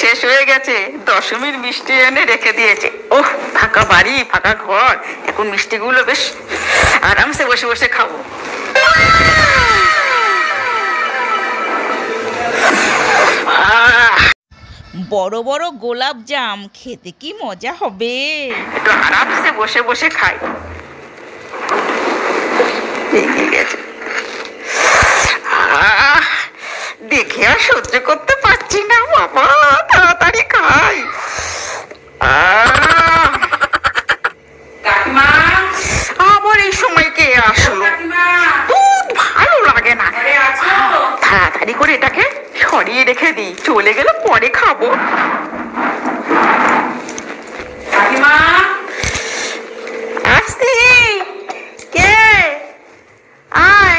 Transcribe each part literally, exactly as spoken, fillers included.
শেষ হয়ে গেছে, দশমীর মিষ্টি এনে রেখে দিয়েছে। ওহ, ফাঁকা বাড়ি ফাঁকা ঘর, এখন মিষ্টিগুলো বেশ আরামসে বসে বসে খাবো। বড় বড় গোলাপ জাম খেতে কি মজা হবে। একটু আরামসে বসে বসে খাই। ভেঙে গেছে, দেখে আর সহ্য করতে পারছি না বাবা, তাড়াতাড়ি খাই। আবার এই সময় কে আসলো, ভালো লাগে না। তাড়াতাড়ি করে এটাকে সরিয়ে রেখে দিই, চলে গেলে পরে খাবো। আসছি, কে আয়,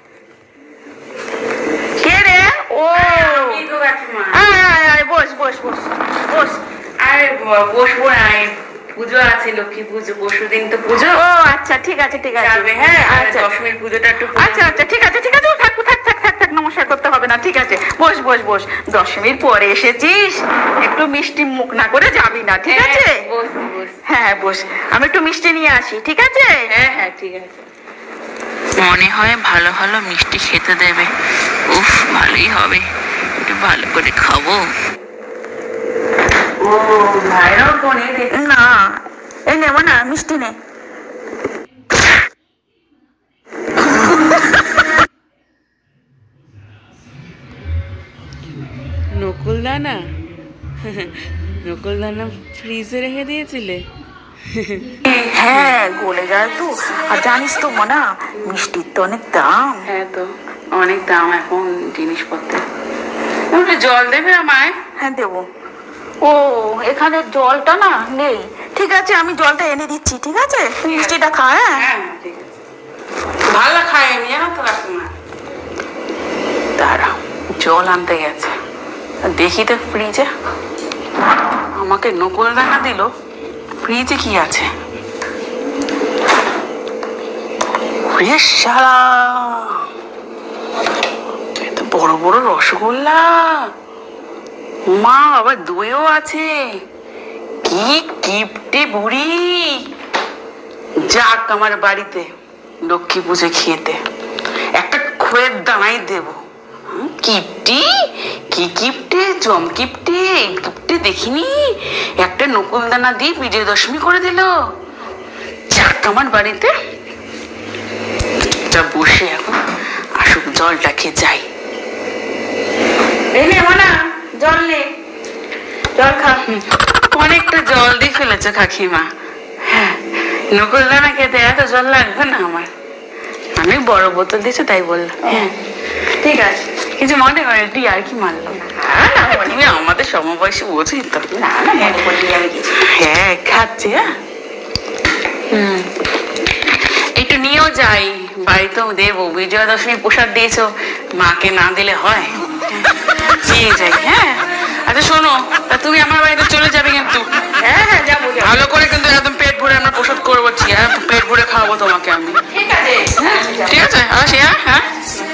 কে রে? ও আয় আয়, বস বস বস বস। আরে বসবো না, পুজো আছে, লক্ষ্মী পুজো, পরশু দিন তো পুজো। ও আচ্ছা, ঠিক আছে ঠিক আছে। হ্যাঁ, আচ্ছা, দশমীর পুজোটা একটু। আচ্ছা আচ্ছা, ঠিক আছে ঠিক আছে, থাক থাক থাক থাক থাক, নমস্কার করতে হবে না, ঠিক আছে। বস বস বস, দশমীর পরে এসেছিস, একটু মিষ্টি মুখ না করে যাবি না, ঠিক আছে? হ্যাঁ বস, আমি একটু মিষ্টি নিয়ে আসি, ঠিক আছে? হ্যাঁ হ্যাঁ ঠিক আছে। মনে হয় ভালো ভালো মিষ্টি খেতে দেবে। উফ, ভালোই হবে, একটু ভালো করে খাবো। ও ভাইরাও ফোনে না, এই নেব না, মিষ্টি নে। নকুলদানা, নকুলদানা ফ্রিজে রেখে দিয়েছিলে? হ্যাঁ, গলে যায় তো, আর জানিস তো মনা, মিষ্টির তো অনেক দাম। হ্যাঁ তো, অনেক দাম এখন জিনিসপত্রের। একটু জল দেবে আমায়? হ্যাঁ দেবো। ও, এখানে জলটা না নেই, ঠিক আছে আমি জলটা এনে দিচ্ছি, ঠিক আছে? মিষ্টিটা খা। হ্যাঁ হ্যাঁ ঠিক আছে, ভালো খাই আমি, জানো তো কাকিমা। দাঁড়া, জল আনতে গেছে, দেখি তো ফ্রিজে। আমাকে নকুল দানা দিল, ফ্রিজে কি আছে? এত বড় বড় রসগোল্লা, মা আবার দইও আছে। কি কিপটে বুড়ি, যাক আমার বাড়িতে লক্ষ্মী পুজো খেতে একটা খোয়ের দানাই দেব। কিপটি, কি কিপটে, জম কিপটে, কিপটে দেখিনি, একটা নকুল দানা দিয়ে বিজয় দশমী করে দিল। যাক আমার বাড়িতে বসে এখন আসুক, জলটা খেয়ে যাই। জল নে, জল খা। অনেকটা জল দিয়ে ফেলেছো কাকিমা। হ্যাঁ, নকুল দানা খেতে এত জল লাগবে না আমার, আমি বড় বোতল দিয়েছো তাই বললাম। হ্যাঁ ঠিক আছে, কিছু মনে করেনি, আর কি মানলাম। তুমি আমাদের সমবয়সী বোঝই তো। হ্যাঁ খাচ্ছি। হ্যাঁ হম, একটু নিয়েও যাই, বাড়িতেও দেবো, বিজয়া দশমী প্রসাদ দিয়েছো, মাকে না দিলে হয়? নিয়ে যাই। হ্যাঁ আচ্ছা শোনো, তা তুমি আমার বাড়িতে চলে যাবে কিন্তু। হ্যাঁ হ্যাঁ যাবো, ভালো করে কিন্তু একদম পেট ভরে আমরা প্রসাদ করবো, পেট ভরে খাওয়াবো তোমাকে আমি। ঠিক আছে, ঠিক আছে, আসি। হ্যাঁ হ্যাঁ।